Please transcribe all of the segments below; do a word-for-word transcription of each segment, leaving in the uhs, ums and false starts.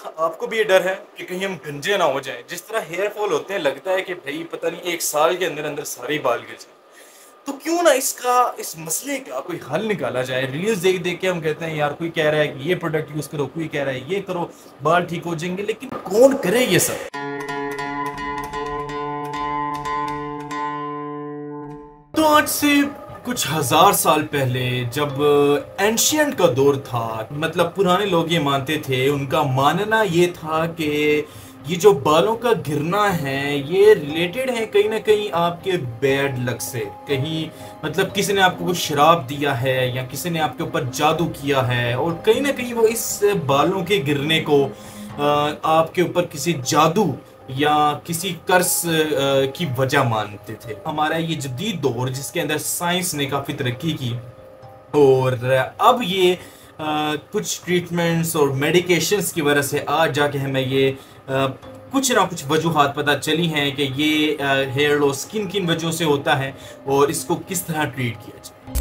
आपको भी ये डर है कि कहीं हम गंजे ना हो जाएं? जिस तरह हेयर फॉल होते हैं लगता है कि भाई पता नहीं एक साल के अंदर अंदर सारे ही बाल गिर जाए। तो क्यों ना इसका इस मसले का कोई हल निकाला जाए। रील्स देख देख के हम कहते हैं यार, कोई कह रहा है कि ये प्रोडक्ट यूज करो, कोई कह रहा है ये करो, बाल ठीक हो जाएंगे, लेकिन कौन करे ये सब? तो आज से कुछ हजार साल पहले जब एंशियंट का दौर था, मतलब पुराने लोग ये मानते थे, उनका मानना ये था कि ये जो बालों का गिरना है ये रिलेटेड है कहीं ना कहीं आपके बैड लक से। कहीं मतलब किसी ने आपको कुछ शराब दिया है या किसी ने आपके ऊपर जादू किया है, और कहीं ना कहीं वो इस बालों के गिरने को आपके ऊपर किसी जादू या किसी कर्ज की वजह मानते थे। हमारा ये जदीद दौर जिसके अंदर साइंस ने काफ़ी तरक्की की, और अब ये आ, कुछ ट्रीटमेंट्स और मेडिकेशंस की वजह से आज जाके हमें ये आ, कुछ ना कुछ वजूहात पता चली हैं कि ये हेयर लॉस किन किन वजहों से होता है और इसको किस तरह ट्रीट किया जाए।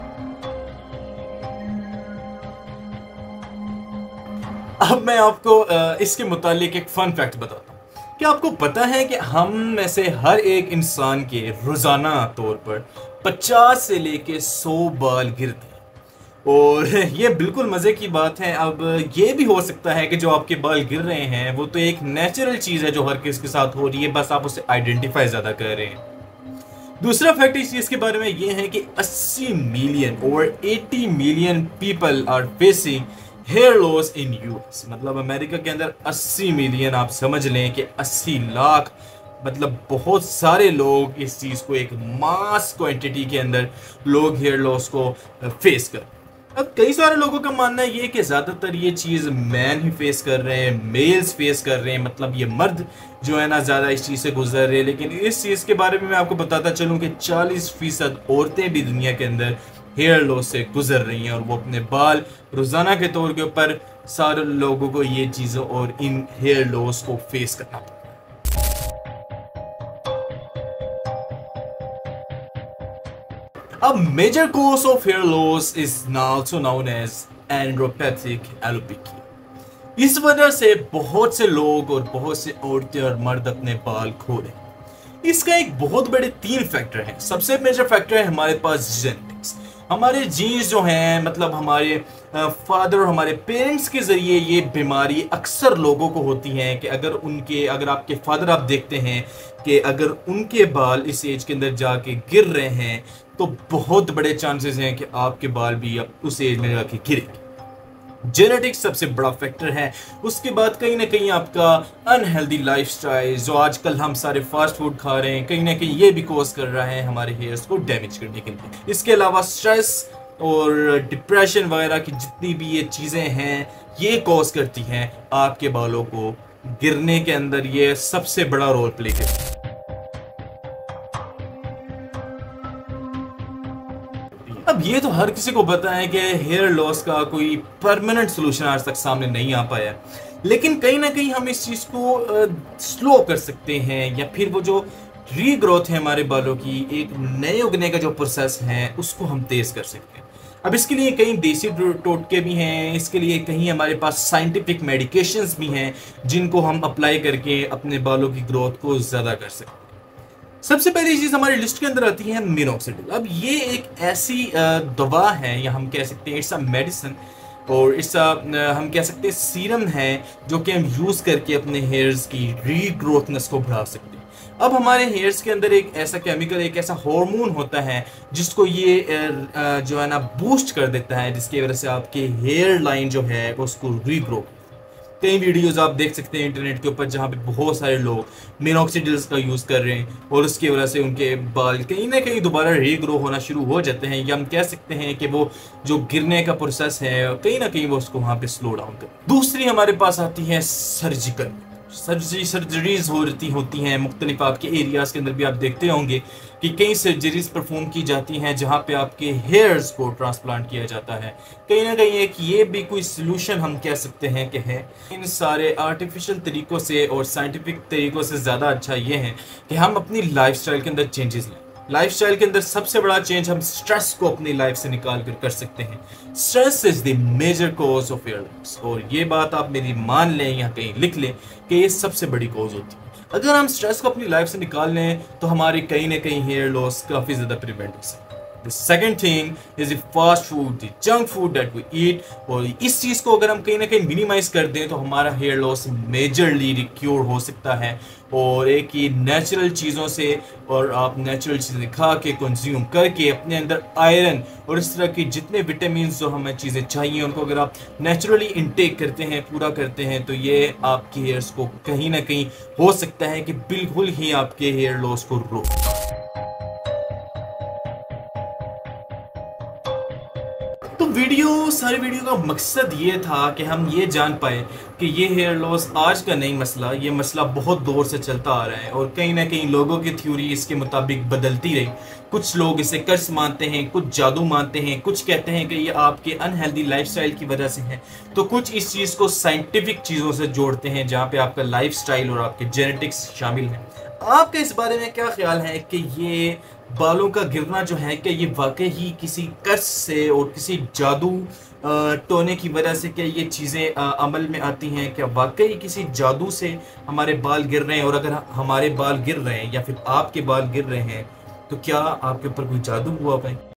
अब मैं आपको आ, इसके मुतालिक एक फन फैक्ट बताता हूँ। क्या आपको पता है कि हम में से हर एक इंसान के रोजाना तौर पर पचास से लेके सौ बाल गिरते हैं, और ये बिल्कुल मजे की बात है। अब ये भी हो सकता है कि जो आपके बाल गिर रहे हैं वो तो एक नेचुरल चीज है जो हर किसी के साथ हो रही है, बस आप उसे आइडेंटिफाई ज्यादा कर रहे हैं। दूसरा फैक्ट इस चीज के बारे में ये है कि अस्सी मिलियन और अस्सी million people are facing hair loss in US. मतलब अमेरिका के अंदर अस्सी मिलियन, आप समझ लें कि अस्सी लाख, मतलब बहुत सारे लोग इस चीज को एक मास क्वांटिटी के अंदर लोग हेयर लॉस को फेस कर। अब कई सारे लोगों का मानना है ये कि ज्यादातर ये चीज मैन ही फेस कर रहे हैं, मेल्स फेस कर रहे हैं, मतलब ये मर्द जो है ना ज्यादा इस चीज से गुजर रहे हैं। लेकिन इस चीज के बारे में मैं आपको बताता चलूं कि चालीस फीसद औरतें भी दुनिया के अंदर हेयर लॉस से गुजर रही हैं, और वो अपने बाल रोजाना के तौर के ऊपर सारे लोगों को ये चीजों और इन हेयर लॉस को फेस करना पड़ता है। A major cause of hair loss is now also known as andropathic alopecia. इस वजह से बहुत से लोग और बहुत से औरतें और मर्द अपने बाल खो रहे हैं। इसका एक बहुत बड़े तीन फैक्टर हैं। सबसे मेजर फैक्टर है हमारे पास जेनेटिक्स। हमारे जीन्स जो हैं, मतलब हमारे फादर और हमारे पेरेंट्स के जरिए ये बीमारी अक्सर लोगों को होती है कि अगर उनके अगर आपके फादर आप देखते हैं कि अगर उनके बाल इस एज के अंदर जाके गिर रहे हैं तो बहुत बड़े चांसेस हैं कि आपके बाल भी उस एज में जाके गिरेंगे। जेनेटिक्स सबसे बड़ा फैक्टर है। उसके बाद कहीं ना कहीं आपका अनहेल्दी लाइफस्टाइल, जो आजकल हम सारे फास्ट फूड खा रहे हैं, कहीं ना कहीं ये भी कॉज कर रहा है हमारे हेयर्स को डैमेज करने के लिए। इसके अलावा स्ट्रेस और डिप्रेशन वगैरह की जितनी भी ये चीज़ें हैं ये कॉज करती हैं आपके बालों को गिरने के अंदर, ये सबसे बड़ा रोल प्ले करती है। अब ये तो हर किसी को पता है कि हेयर लॉस का कोई परमानेंट सोल्यूशन आज तक सामने नहीं आ पाया, लेकिन कहीं ना कहीं हम इस चीज़ को स्लो कर सकते हैं, या फिर वो जो रीग्रोथ है हमारे बालों की, एक नए उगने का जो प्रोसेस है उसको हम तेज कर सकते हैं। अब इसके लिए कई देसी टोटके भी हैं, इसके लिए कहीं हमारे पास साइंटिफिक मेडिकेशंस भी हैं जिनको हम अप्लाई करके अपने बालों की ग्रोथ को ज़्यादा कर सकते हैं। सबसे पहली चीज हमारी लिस्ट के अंदर आती है मिनोक्सिडिल। अब ये एक ऐसी दवा है, या हम कह सकते हैं इट्स अ मेडिसिन, और इट्स हम कह सकते हैं सीरम है जो कि हम यूज करके अपने हेयर्स की रीग्रोथनेस को बढ़ा सकते हैं। अब हमारे हेयर्स के अंदर एक ऐसा केमिकल, एक ऐसा हार्मोन होता है जिसको ये जो है ना बूस्ट कर देता है, जिसकी वजह से आपके हेयर लाइन जो है उसको रीग्रो। कई वीडियोस आप देख सकते हैं इंटरनेट के ऊपर जहाँ पे बहुत सारे लोग मिनोक्सिडिल्स का यूज़ कर रहे हैं और उसकी वजह से उनके बाल कहीं ना कहीं दोबारा रीग्रो होना शुरू हो जाते हैं, या हम कह सकते हैं कि वो जो गिरने का प्रोसेस है कहीं ना कहीं वो उसको वहाँ पे स्लो डाउन कर। दूसरी हमारे पास आती है सर्जिकल सर्जरी सर्जरीज होती होती हैं मुख्तलिफ आपके एरियाज़ के अंदर भी आप देखते होंगे कि कई सर्जरीज परफॉर्म की जाती हैं जहाँ पे आपके हेयर्स को ट्रांसप्लांट किया जाता है। कहीं ना कहीं एक ये भी कोई सलूशन हम कह सकते हैं कि है। इन सारे आर्टिफिशियल तरीक़ों से और साइंटिफिक तरीक़ों से ज़्यादा अच्छा ये है कि हम अपनी लाइफस्टाइल के अंदर चेंजेस लाएं। लाइफस्टाइल के अंदर सबसे बड़ा चेंज हम स्ट्रेस को अपनी लाइफ से निकाल कर कर सकते हैं। Stress is the major cause of hair loss, और ये बात आप मेरी मान लें या कहीं लिख लें कि ये सबसे बड़ी कॉज होती है। अगर हम स्ट्रेस को अपनी लाइफ से निकाल लें तो हमारी कहीं ना कहीं हेयर लॉस काफी ज्यादा प्रिवेंट हो सकता है। The second thing is the fast food, the junk food that we eat, और इस चीज को अगर हम कहीं ना कहीं मिनिमाइज कर दें तो हमारा हेयर लॉस मेजरली रिक्योर हो सकता है। और एक ये नेचुरल चीज़ों से, और आप नेचुरल चीज़ें खा के कंज्यूम करके अपने अंदर आयरन और इस तरह की जितने विटामिन जो हमें चीज़ें चाहिए उनको अगर आप नेचुरली इनटेक करते हैं, पूरा करते हैं, तो ये आपकी हेयर्स को कहीं ना कहीं हो सकता है कि बिल्कुल ही आपके हेयर लॉस को रोक। तो वीडियो सारी वीडियो का मकसद ये था कि हम ये जान पाए कि ये हेयर लॉस आज का नहीं मसला, ये मसला बहुत दौर से चलता आ रहा है और कहीं ना कहीं लोगों की थ्योरी इसके मुताबिक बदलती रही। कुछ लोग इसे कर्ज मानते हैं, कुछ जादू मानते हैं, कुछ कहते हैं कि ये आपके अनहेल्दी लाइफस्टाइल की वजह से है, तो कुछ इस चीज़ को साइंटिफिक चीज़ों से जोड़ते हैं जहाँ पे आपका लाइफस्टाइल और आपके जेनेटिक्स शामिल हैं। आपका इस बारे में क्या ख्याल है कि ये बालों का गिरना जो है कि ये वाकई ही किसी कर्ज से और किसी जादू टोने की वजह से क्या ये चीज़ें अमल में आती हैं? क्या वाकई किसी जादू से हमारे बाल गिर रहे हैं? और अगर हमारे बाल गिर रहे हैं या फिर आपके बाल गिर रहे हैं तो क्या आपके ऊपर कोई जादू हुआ भाई?